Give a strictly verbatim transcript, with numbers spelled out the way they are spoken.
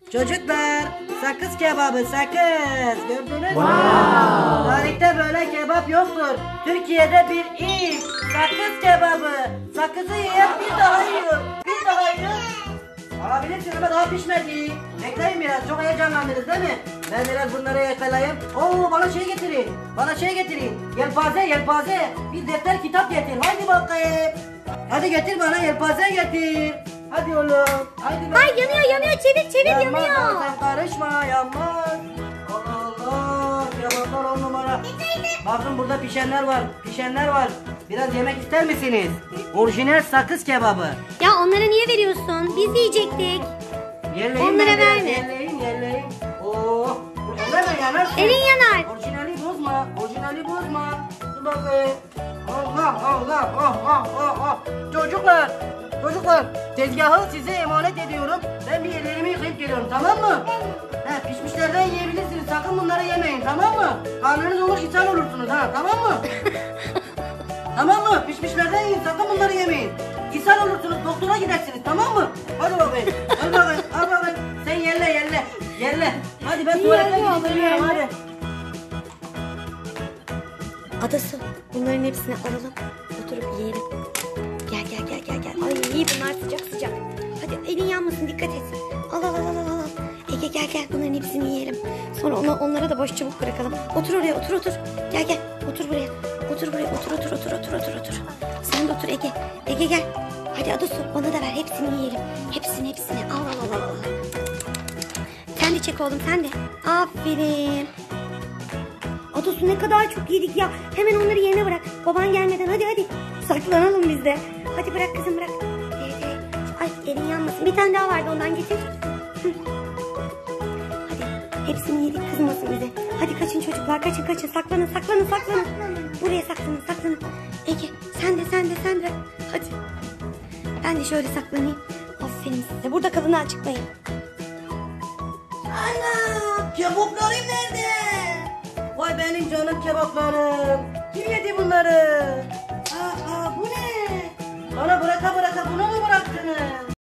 Çocuklar, sakız kebabı, sakız. Gördünüz mü? Wow. Tarihte böyle kebap yoktur. Türkiye'de bir ilk. Sakız kebabı. Sakızı yiyen bir daha yiyor. Bir daha yiyor. Alabilirsin ama daha pişmedi. Bekleyin biraz, çok heyecanlandınız değil mi? Ben biraz bunları yakalayayım. Oo, bana şey getirin. Bana şey getirin. Yelpaze, yelpaze. Bir defter kitap getir. Hadi bakayım. Hadi getir bana, yelpaze getir. Hadi oğlum. Hadi Ay yanıyor yanıyor, çevir çevir yanmaz, yanıyor. sen karışma, yanmaz. Allah Allah. Kebaplar on numara. Bakın burada pişenler var. Pişenler var. Biraz yemek ister misiniz? Orijinal sakız kebabı. Ya onlara niye veriyorsun? Biz yiyecektik. Yerleyin, Onlara ben de, verme. Yerleyin, yerleyin. Oo. Elleme, yanarsın. Elin yanar. Orijinali bozma. Orijinali bozma. Dur bakayım. Allah Allah. Oh, oh, oh, oh. Çocuklar. Çocuklar. Tezgahı size emanet ediyorum. Ben bir ellerimi yıkayıp geliyorum, tamam mı? He, pişmişlerden yiyebilirsiniz. Sakın bunları yemeyin, tamam mı? Karnınız olur, ishal olursunuz ha, tamam mı? Tamam mı? Pişmişlerden yiyin, sakın bunları yemeyin. İshal olursunuz, doktora gidersiniz, tamam mı? Hadi bakayım. Hadi bakayım. Hadi bakayım. Sen yerle, yerle. Yerle. Hadi ben tuvalete Yerle, gidip geliyorum, hadi. Adası, bunların hepsini alalım. Oturup yiyelim. Gel gel gel gel gel. Ay bunlar sıcak sıcak. Hadi elin yanmasın, dikkat et. Al al al al al. Ege gel gel, bunların hepsini yiyelim. Sonra ona, onlara da boş çubuk bırakalım. Otur oraya, otur otur. Gel gel, otur buraya. Otur buraya, otur otur otur otur otur otur. Sen de otur Ege. Ege gel. Hadi Adası, bana da ver, hepsini yiyelim. Hepsini hepsini. Al al al al. Sen de çek oğlum, sen de. Aferin. Adası, ne kadar çok yedik ya. Hemen onları yerine bırak. Baban gelmeden hadi hadi. Saklanalım biz de. Hadi bırak kızım, bırak. Evet, evet. Ay elin yanmasın. Bir tane daha vardı, ondan getir. Hı. Hadi hepsini yedik, kızmasın bize. Hadi kaçın çocuklar, kaçın kaçın. Saklanın saklanın saklanın. Buraya saklanın saklanın. Ege sen de sen de sen de. Hadi. Ben de şöyle saklanayım. Aferin size. Burada kalın, ha, çıkmayın. Ana, kebaplarım nerede? Vay benim canım kebaplarım. Kim yedi bunları? Aa, aa, bu ne? Bana bıraka bıraka bunu mu bıraktınız?